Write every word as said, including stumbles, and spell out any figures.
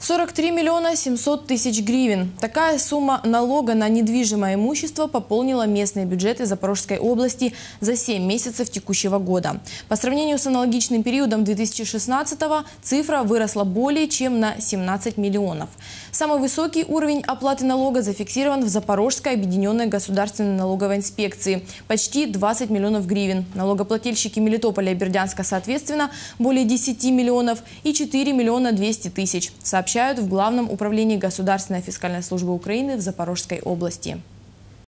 сорок три миллиона семьсот тысяч гривен. Такая сумма налога на недвижимое имущество пополнила местные бюджеты Запорожской области за семь месяцев текущего года. По сравнению с аналогичным периодом две тысячи шестнадцатого цифра выросла более чем на семнадцать миллионов. Самый высокий уровень оплаты налога зафиксирован в Запорожской объединенной государственной налоговой инспекции – почти двадцать миллионов гривен. Налогоплательщики Мелитополя и Бердянска, соответственно, более десяти миллионов и четыре миллиона двести тысяч, сообщают в Главном управлении Государственной фискальной службы Украины в Запорожской области.